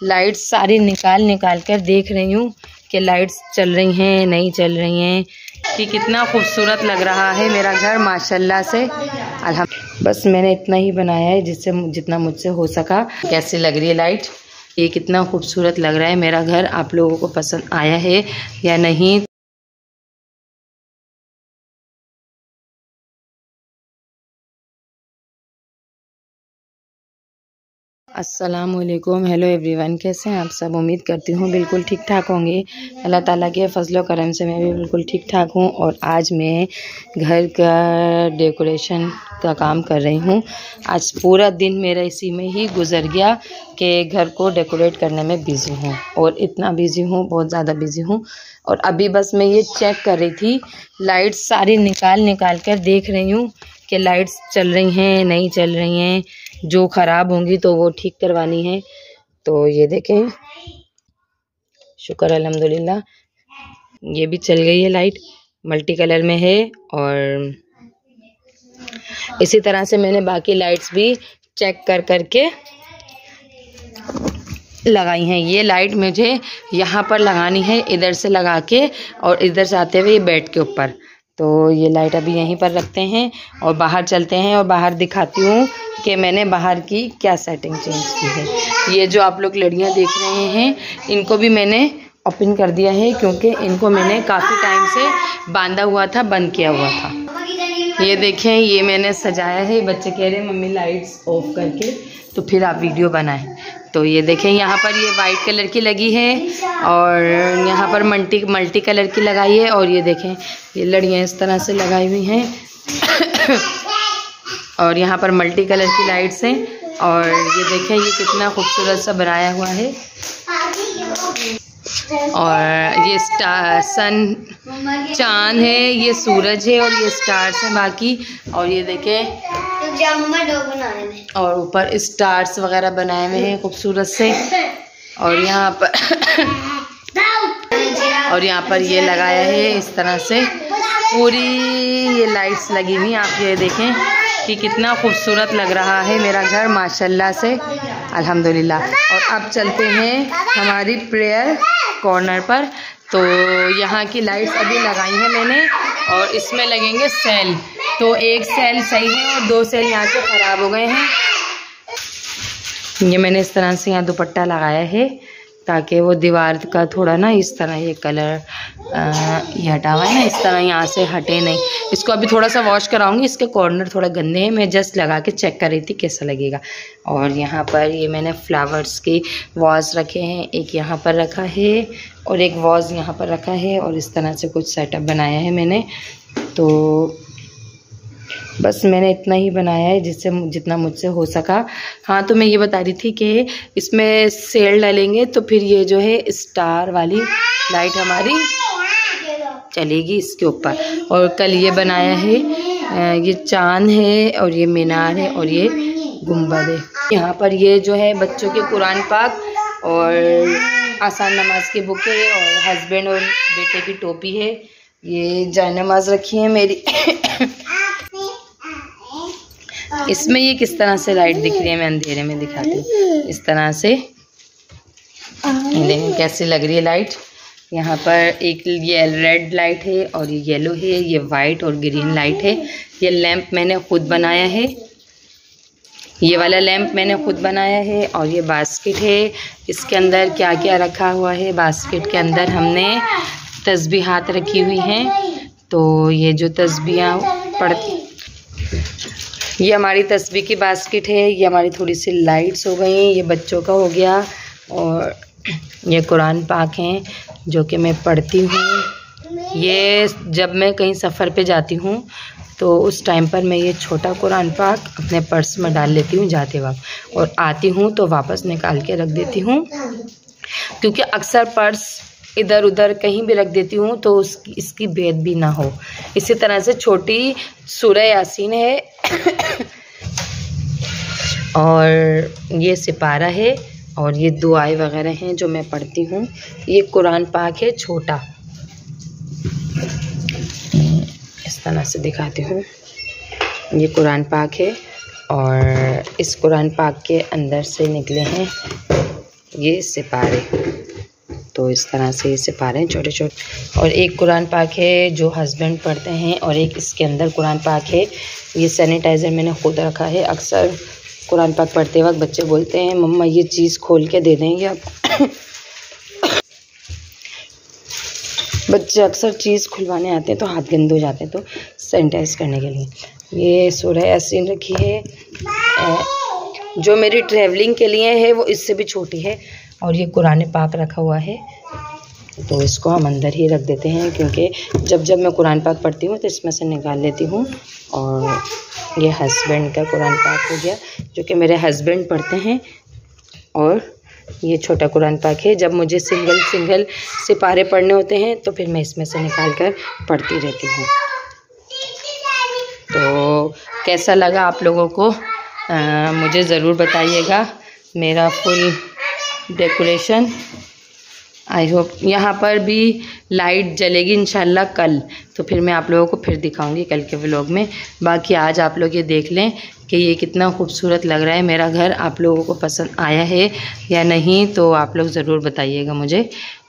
Lights सारी निकाल निकाल कर देख रही हूँ कि लाइट्स चल रही हैं नहीं चल रही हैं, कि कितना खूबसूरत लग रहा है मेरा घर माशाल्लाह से। बस मैंने इतना ही बनाया है जिससे जितना मुझसे हो सका। कैसी लग रही है लाइट, ये कितना खूबसूरत लग रहा है मेरा घर। आप लोगों को पसंद आया है या नहीं? अस्सलामुअलैकुम, हेलो एवरीवन, कैसे हैं आप सब? उम्मीद करती हूँ बिल्कुल ठीक ठाक होंगे। अल्लाह ताला के फजलो करम से मैं भी बिल्कुल ठीक ठाक हूँ। और आज मैं घर का डेकोरेशन का काम कर रही हूँ। आज पूरा दिन मेरा इसी में ही गुजर गया कि घर को डेकोरेट करने में बिज़ी हूँ, और इतना बिज़ी हूँ, बहुत ज़्यादा बिज़ी हूँ। और अभी बस मैं ये चेक कर रही थी, लाइट्स सारी निकाल कर देख रही हूँ कि लाइट्स चल रही हैं नहीं चल रही हैं। जो ख़राब होंगी तो वो ठीक करवानी है। तो ये देखें, शुक्र अल्हम्दुलिल्लाह, ये भी चल गई है लाइट, मल्टी कलर में है। और इसी तरह से मैंने बाकी लाइट्स भी चेक करके लगाई हैं। ये लाइट मुझे यहाँ पर लगानी है, इधर से लगा के और इधर से आते हुए बेड के ऊपर। तो ये लाइट अभी यहीं पर रखते हैं और बाहर चलते हैं और बाहर दिखाती हूँ कि मैंने बाहर की क्या सेटिंग चेंज की है। ये जो आप लोग लड़ियाँ देख रहे हैं, इनको भी मैंने ओपन कर दिया है, क्योंकि इनको मैंने काफ़ी टाइम से बांधा हुआ था, बंद किया हुआ था। ये देखें, ये मैंने सजाया है। बच्चे कह रहे हैं मम्मी लाइट्स ऑफ करके तो फिर आप वीडियो बनाएं। तो ये देखें, यहाँ पर ये वाइट कलर की लगी है और यहाँ पर मल्टी कलर की लगाई है। और ये देखें, ये लड़ियाँ इस तरह से लगाई हुई हैं और यहाँ पर मल्टी कलर की लाइट्स हैं। और ये देखें, ये कितना खूबसूरत सा बनाया हुआ है। और ये चांद है, ये सूरज है और ये स्टार्स हैं बाकी। और ये देखें, और ऊपर स्टार्स वगैरह बनाए हुए हैं खूबसूरत से। और यहाँ पर ये लगाया है इस तरह से, पूरी ये लाइट्स लगी हुई। आप ये देखें कि कितना खूबसूरत लग रहा है मेरा घर माशाल्लाह से, अल्हम्दुलिल्लाह। और अब चलते हैं हमारी प्रेयर कॉर्नर पर। तो यहाँ की लाइट्स अभी लगाई हैं मैंने, और इसमें लगेंगे सेल। तो एक सेल सही है और दो सेल यहाँ के ख़राब हो गए हैं। ये मैंने इस तरह से यहाँ दुपट्टा लगाया है ताकि वो दीवार का थोड़ा ना इस तरह ये कलर ये हटा हुआ है ना, इस तरह यहाँ से हटे नहीं। इसको अभी थोड़ा सा वॉश कराऊंगी, इसके कॉर्नर थोड़ा गंदे हैं। मैं जस्ट लगा के चेक कर रही थी कैसा लगेगा। और यहाँ पर ये मैंने फ्लावर्स के वाज रखे हैं, एक यहाँ पर रखा है और एक वाज यहाँ पर रखा है। और इस तरह से कुछ सेटअप बनाया है मैंने। तो बस मैंने इतना ही बनाया है जिससे जितना मुझसे हो सका। हाँ, तो मैं ये बता रही थी कि इसमें सेल डालेंगे तो फिर ये जो है स्टार वाली लाइट हमारी चलेगी इसके ऊपर। और कल ये बनाया है, ये चांद है और ये मीनार है और ये गुंबद है। यहाँ पर ये जो है बच्चों के कुरान पाक और आसान नमाज की बुक है और हस्बैंड और बेटे की टोपी है। ये जाय नमाज रखी है मेरी। इसमें ये किस तरह से लाइट दिख रही है, मैं अंधेरे में दिखाती हूँ। इस तरह से देखिए कैसी लग रही है लाइट। यहाँ पर एक ये रेड लाइट है और ये येलो है, ये वाइट और ग्रीन लाइट है। ये लैंप मैंने खुद बनाया है, ये वाला लैंप मैंने खुद बनाया है। और ये बास्केट है, इसके अंदर क्या क्या रखा हुआ है। बास्केट के अंदर हमने तस्बीहात रखी हुई हैं। तो ये जो तस्बीहां पढ़ती, ये हमारी तस्बीह की बास्केट है। ये हमारी थोड़ी सी लाइट्स हो गई, ये बच्चों का हो गया। और ये कुरान पाक हैं जो कि मैं पढ़ती हूँ। ये जब मैं कहीं सफ़र पे जाती हूँ तो उस टाइम पर मैं ये छोटा कुरान पाक अपने पर्स में डाल लेती हूँ जाते वक्त, और आती हूँ तो वापस निकाल के रख देती हूँ, क्योंकि अक्सर पर्स इधर उधर कहीं भी रख देती हूँ तो इसकी भेद भी ना हो। इसी तरह से छोटी सूरह यासीन है और ये सिपारा है और ये दुआएं वगैरह हैं जो मैं पढ़ती हूँ। ये कुरान पाक है छोटा, इस तरह से दिखाती हूँ। ये कुरान पाक है और इस कुरान पाक के अंदर से निकले हैं ये सिपारे, तो इस तरह से ये सिपारे हैं छोटे छोटे। और एक कुरान पाक है जो हस्बैंड पढ़ते हैं और एक इसके अंदर कुरान पाक है। ये सैनिटाइज़र मैंने खुद रखा है। अक्सर कुरान पाक पढ़ते वक्त बच्चे बोलते हैं मम्मा ये चीज़ खोल के दे देंगे आप। बच्चे अक्सर चीज़ खुलवाने आते हैं तो हाथ गंदे हो जाते हैं, तो सैनिटाइज़ करने के लिए ये सूरह यासीन रखी है। जो मेरी ट्रैवलिंग के लिए है वो इससे भी छोटी है। और ये कुरान पाक रखा हुआ है, तो इसको हम अंदर ही रख देते हैं क्योंकि जब जब मैं कुरान पाक पढ़ती हूँ तो इसमें से निकाल लेती हूँ। और ये हस्बैंड का कुरान पाक हो गया जो कि मेरे हस्बैंड पढ़ते हैं। और ये छोटा कुरान पाक है, जब मुझे सिंगल सिंगल सिपारे पढ़ने होते हैं तो फिर मैं इसमें से निकाल कर पढ़ती रहती हूँ। तो कैसा लगा आप लोगों को मुझे ज़रूर बताइएगा मेरा फुल डेकोरेशन। आई होप यहाँ पर भी लाइट जलेगी इंशाल्लाह कल, तो फिर मैं आप लोगों को फिर दिखाऊंगी कल के व्लॉग में। बाकी आज आप लोग ये देख लें कि ये कितना खूबसूरत लग रहा है मेरा घर। आप लोगों को पसंद आया है या नहीं तो आप लोग ज़रूर बताइएगा मुझे।